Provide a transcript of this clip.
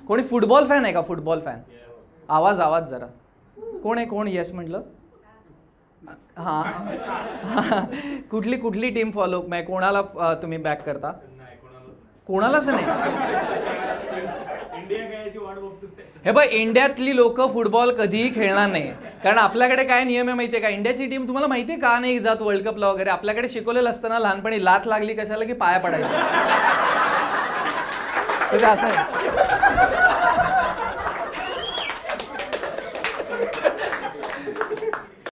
कोणी football fan आहे का? Football fan? आवाज आवाज जरा. कोण आहे? कोण येस म्हटलं? हां. कुठली कुठली टीम फॉलो, कोणाला तुम्ही बॅक करता? कोणालाच नाही. हे बघ, इंडियातली लोक फुटबॉल कधीही खेळणार नाही, कारण आपल्याकडे काय नियम आहे माहितीये का? इंडियाची टीम तुम्हाला माहितीये का नाही जात वर्ल्ड कपला वगैरे? आपल्याकडे शिकवलेलं असतं ना लहानपणी, लात लागली कशाला की पाया पडायचं. असं आहे.